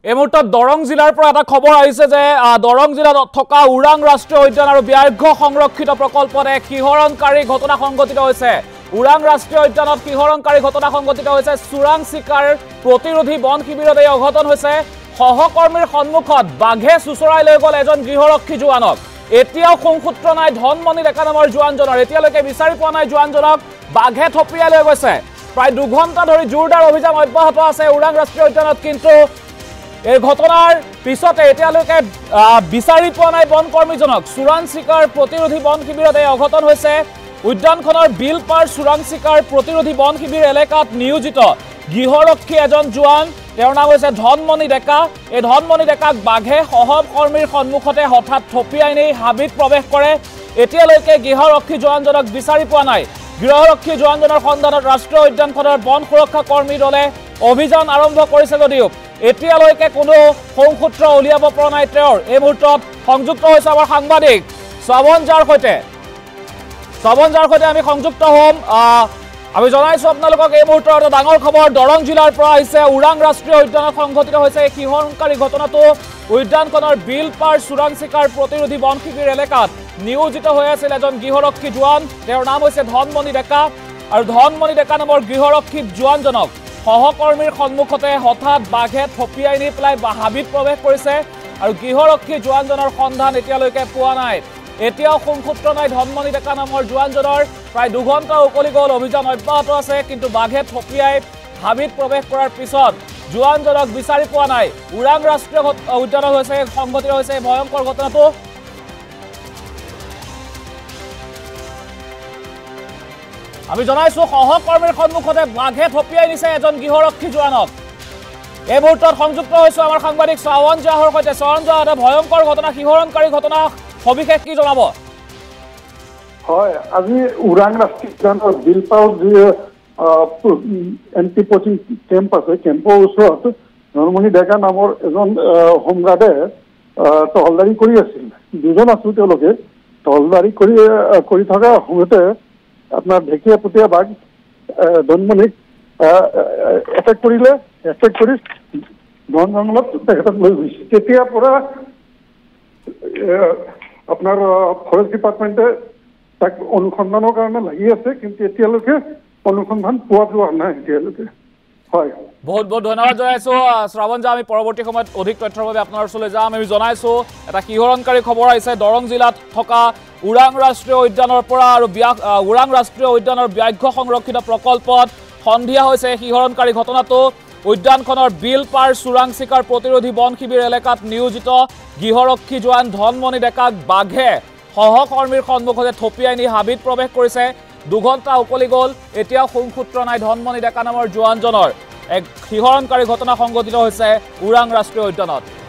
এই মুহূৰ্তত দৰং জিলাৰ পৰা এটা খবৰ আহিছে যে দৰং জিলাত থকা ওৰাং ৰাষ্ট্ৰীয় উদ্যান আৰু ব্যাঘ্ৰ সংৰক্ষিত প্ৰকল্পত এক শিহৰণকাৰী ঘটনা সংঘটিত হৈছে। ওৰাং ৰাষ্ট্ৰীয় উদ্যানত শিহৰণকাৰী ঘটনা সংঘটিত হৈছে। চোৰাং চিকাৰ প্ৰতিৰোধী বন শিবিৰত এই অঘটন হৈছে। সহকৰ্মীৰ সন্মুখত বাঘে চুচৰাই লৈ গ'ল এজন গৃহৰক্ষী জোৱানক। এতিয়াও সংসূত্ৰ নাই ধনমণি ডেকা নামৰ জোৱানজনৰ। এতিয়ালৈকে বিচাৰি পোৱা নাই জোৱানজনক। বাঘে থপিয়াই লৈ গৈছে। প্ৰায় 2 ঘণ্টা ধৰি জোৰদাৰ অভিযান অব্যাহত আছে ওৰাং ৰাষ্ট্ৰীয় উদ্যানত, কিন্তু এই ঘটনাৰ পিছতে এতিয়ালৈকে বিচাৰি পোৱা নাই বনকৰ্মীজনক। চোৰাং চিকাৰ প্ৰতিৰোধী বন শিবিৰত এই অঘটন হৈছে। উদ্যানখনৰ বিলপাৰ চোৰাং চিকাৰ প্ৰতিৰোধী বন শিবিৰ এলেকাত নিয়োজিত গৃহৰক্ষী এজন জোৱান, তেওঁৰ নাম হৈছে ধনমণি ডেকা। এই ধনমণি ডেকাক বাঘে সহকৰ্মীৰ সন্মুখতে হঠাৎ থপিয়াই নি হাবিত প্ৰৱেশ কৰে। এতিয়ালৈকে গৃহৰক্ষী জোৱানজনক বিচাৰি পোৱা নাই। গৃহৰক্ষী জোৱানজনৰ সন্ধানত ৰাষ্ট্ৰীয় উদ্যানখনৰ বন সুৰক্ষা কৰ্মী দলে অভিযান আৰম্ভ কৰিছে যদিও এতিয়ালৈকে কোনো সংসূত্ৰ উলিয়াব পৰা নাই তেওঁৰ। এই মুহূৰ্তত সংযুক্ত হৈছে আমাৰ সাংবাদিক শ্ৰাৱণ জাৰ সৈতে। আমি সংযুক্ত হ'ম। আমি জনাইছোঁ আপোনালোকক এই মুহূৰ্তৰ এটা ডাঙৰ খবৰ দৰং জিলাৰ পৰা আহিছে। ওৰাং ৰাষ্ট্ৰীয় উদ্যানত সংঘটিত হৈছে এই শিহৰণকাৰী ঘটনাটো। উদ্যানখনৰ বিলপাৰ চোৰাং চিকাৰ প্ৰতিৰোধী বন শিবিৰ এলেকাত নিয়োজিত হৈ আছিল এজন গৃহৰক্ষী জোৱান, তেওঁৰ নাম হৈছে ধনমণি ডেকা। আৰু ধনমণি ডেকা নামৰ গৃহৰক্ষী জোৱানজনক সহকৰ্মীৰ সন্মুখতে হঠাৎ বাঘে থপিয়াই নি পেলাই হাবিত প্ৰৱেশ কৰিছে। আৰু গৃহৰক্ষী জোৱানজনৰ সন্ধান এতিয়ালৈকে পোৱা নাই। এতিয়াও সংসূত্ৰ নাই ধনমণি ডেকা নামৰ জোৱানজনৰ। প্ৰায় 2 ঘণ্টা উকলি গ'ল, অভিযান অব্যাহত আছে, কিন্তু বাঘে থপিয়াই হাবিত প্ৰৱেশ কৰাৰ পিছত জোৱানজনক বিচাৰি পোৱা নাই। ওৰাং ৰাষ্ট্ৰীয় উদ্যানত হৈছে সংঘটিত হৈছে এই ভয়ংকৰ ঘটনাটো। আমি জনাইছোঁ সহকৰ্মীৰ সন্মুখতে বাঘে থপিয়াই নিছে এজন গৃহৰক্ষী জোৱানক। এই মুহূৰ্তত সংযুক্ত হৈছোঁ আমাৰ সাংবাদিক শ্ৰাৱণ জাহৰ সৈতে। শ্ৰাৱণ জাহ, এটা ভয়ংকৰ ঘটনা, শিহৰণকাৰী ঘটনা, সবিশেষ কি জনাব? হয়, আজি ওৰাং ৰাষ্ট্ৰীয় উদ্যানৰ বিলপাৰ যি এণ্টি পচিং কেম্প আছে, কেম্পৰ ওচৰত ধনমণি ডেকা নামৰ এজন হোমগাৰ্ডে টহলদাৰী কৰি আছিল। 2জন আছিল তেওঁলোকে। টহলদাৰী কৰি থকা সময়তে আপোনাৰ ঢেকীয়াপতীয়া বাঘ ধনমণিক এটেক কৰিলে। এটেক কৰি বন জংঘলত তেখেতক লৈ গৈছে। তেতিয়াৰ পৰা আপোনাৰ ফৰেষ্ট ডিপাৰ্টমেণ্টে তাক অনুসন্ধানৰ কাৰণে লাগি আছে, কিন্তু এতিয়ালৈকে অনুসন্ধান পোৱা যোৱা নাই এতিয়ালৈকে। হয়, বহুত বহুত ধন্যবাদ জনাইছোঁ শ্ৰাৱণ জা। আমি পৰৱৰ্তী সময়ত অধিক তথ্যৰ বাবে আপোনাৰ ওচৰলৈ যাম। আমি জনাইছোঁ এটা শিহৰণকাৰী খবৰ আহিছে দৰং জিলাত থকা ওৰাং ৰাষ্ট্ৰীয় উদ্যানৰ পৰা। আৰু ওৰাং ৰাষ্ট্ৰীয় উদ্যানৰ ব্যাঘ্ৰ সংৰক্ষিত প্ৰকল্পত সন্ধিয়া হৈছে শিহৰণকাৰী ঘটনাটো। উদ্যানখনৰ বিলপাৰ চোৰাং চিকাৰ প্ৰতিৰোধী বন শিবিৰ এলেকাত নিয়োজিত গৃহৰক্ষী জোৱান ধনমণি ডেকাক বাঘে সহকৰ্মীৰ সন্মুখতে থপিয়াই নি হাবিত প্ৰৱেশ কৰিছে। 2 ঘণ্টা উকলি গ'ল, এতিয়াও সংসূত্ৰ নাই ধনমণি ডেকা নামৰ জোৱানজনৰ। এক শিহৰণকাৰী ঘটনা সংঘটিত হৈছে ওৰাং ৰাষ্ট্ৰীয় উদ্যানত।